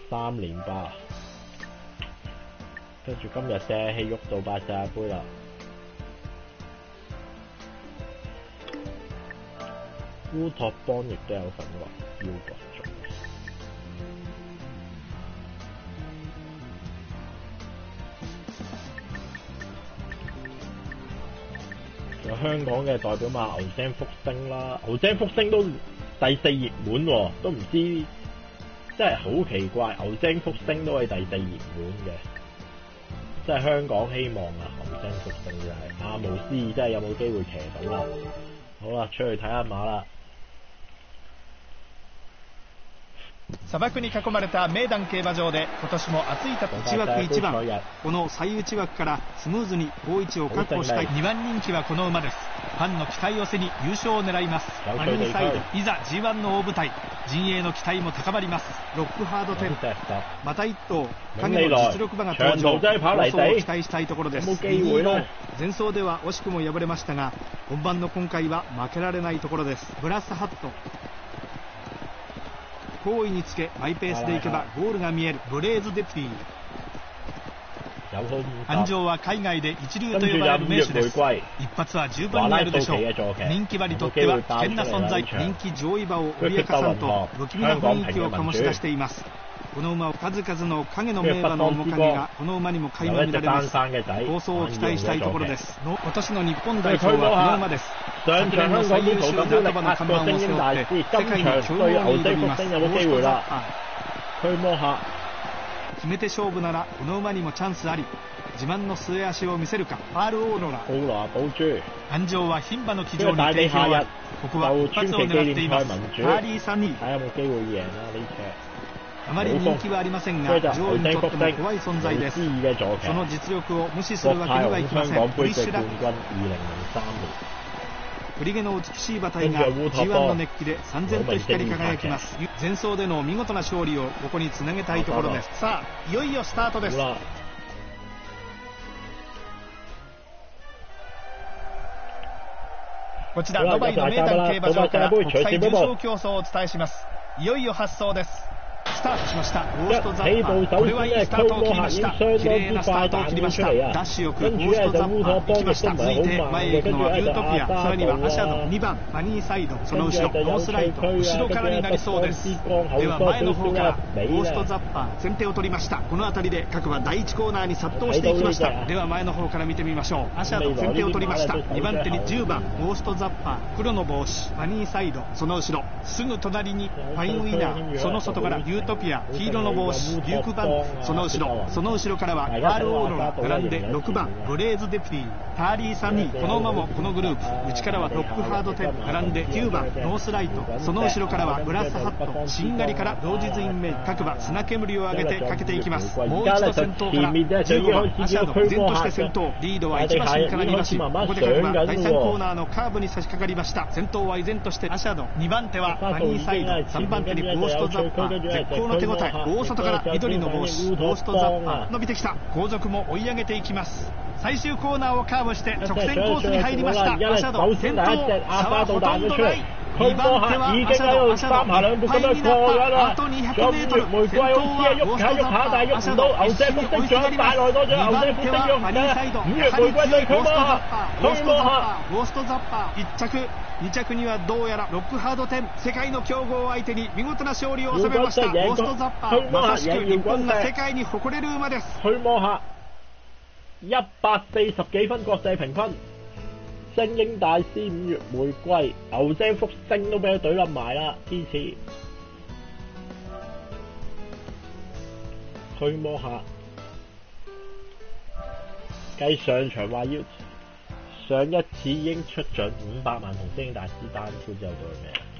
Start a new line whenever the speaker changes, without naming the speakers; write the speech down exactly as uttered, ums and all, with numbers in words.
三連霸，跟住今日借氣喐到八世界盃啦。烏托邦亦都有份喎，要國族。仲有香港嘅代表馬牛精福星啦，牛精福星都第四熱門喎，都唔知真係好奇怪，牛精福星都係第四熱門嘅，真係香港希望啊！牛精福星就係阿無思意，真係有冇機會騎到啦？好啦，出去睇下馬啦。
砂漠に囲まれた名丹競馬場で今年も熱い戦い、いち枠いちばん、この最内枠からスムーズに好位置を確保したいにばん人気はこの馬です。ファンの期待を背に優勝を狙います。マニーサイド、いざ ジーワン の大舞台、陣営の期待も高まります。ロックハードテン、また一頭影の実力馬が登場、好走を期待したいところです。前走では惜しくも敗れましたが、本番の今回は負けられないところです。ブラスハット、好位につけマイペースでいけばゴールが見える。ブレーズデプティ、安城は海外で一流と呼ばれる名手です。一発は十分にあるでしょう。人気馬にとっては危険な存在、人気上位馬を脅かさんと不気味な雰囲気を醸し出しています。この馬は数々の影の名馬の面影がこの馬にも垣間見られます。好走を期待したいところです。今年の日本代表はこの馬です。昨年の最優秀ザート馬の看板を背負って世界の強豪に挑みます。ゴーストザッパー、決めて勝負ならこの馬にもチャンスあり。自慢の末足を見せるか。パールオーロラ、安城は牝馬の騎乗に定評あり、ここは一発を狙っています。ハーリー・サニー、あまり人気はありませんが上位にとっても怖い存在です。その実力を無視するわけにはいきません。ブリッシュラック、振り毛の美しい馬体が ジーワン の熱気で燦然と光り輝きます。前走での見事な勝利をここにつなげたいところです。さあいよいよスタートです。こちらドバイの名丹競馬場から国際重賞競争をお伝えします。いよいよ発走です。スタートしました。ゴーストザッパー、これはいいスタートを切りました。綺麗なスタートを切りました。ダッシュよくゴーストザッパー行きました。続いて前へ行くのはユートピア、さらにはアシャド、にばんマニーサイド、その後ろノースライト、後ろからになりそうです。では前の方からゴーストザッパー先手を取りました。この辺りで各馬だいいちコーナーに殺到していきました。では前の方から見てみましょう。アシャド先手を取りました。にばん手にじゅうばんゴーストザッパー、黒の帽子マニーサイド、その後ろすぐ隣にファインウィナー、その外からユートピア、黄色の帽子デュークバン、その後ろその後ろからはパールオーロラ、並んでろくばんブレーズデプティ、ターリー・サニー、この馬もこのグループ、内からはロックハードテン、並んできゅうばんノースライト、その後ろからはブラスハット、しんがりから同日インメイ、各馬砂煙を上げてかけていきます。もう一度先頭からじゅうごばんアシャド、依然として先頭、リードはいち馬身からに馬身、ここで各馬だいさんコーナーのカーブに差し掛かりました。先頭は依然としてアシャド、にばん手はマニーサイド、さんばん手にゴーストザッパー、絶好の手応え、大外から緑の帽子ゴーストザッパー伸びてきた。後続も追い上げていきます。最終コーナーをカーブして直線コースに入りました。アシャド先頭、差はほとんどない。にばん手はアシャド、アシャドいっぱいになった。あとにひゃくメートル、先頭はゴーストザッパー、アシャド一緒に追いすがります。にばん手はマニーサイド、やはり強いゴーストザッパー、ゴーストザッパー、ゴーストザッパーいっ着、に着にはどうやらロックハードテン、世界の強豪相手に見事な勝利を収めました。ゴーストザッパー、まさしく日本が世界に誇れる馬です。
去摸下一百四十幾分國際評分，精英大師五月玫瑰，牛精福星都俾佢懟冧埋啦，支持。去摸下，計上場話要上一次已經出盡五百萬同精英大師單，唔知之後做咩？